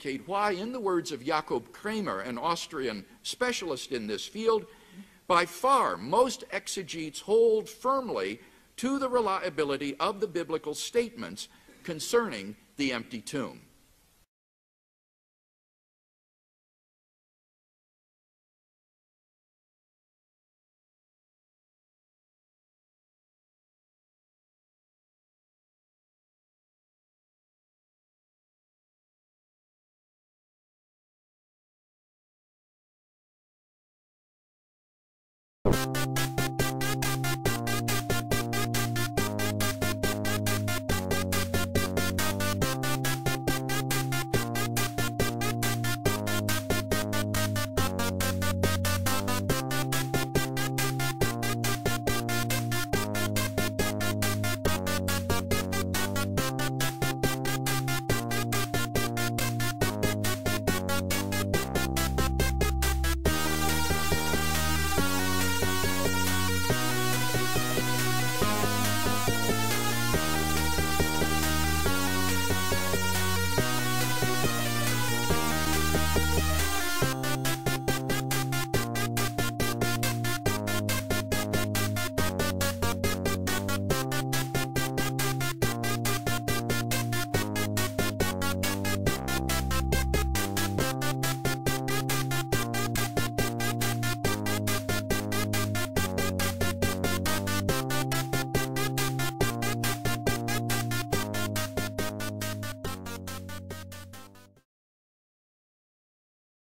indicate why, in the words of Jakob Kreber, an Austrian specialist in this field, by far most exegetes hold firmly to the reliability of the biblical statements concerning the empty tomb. You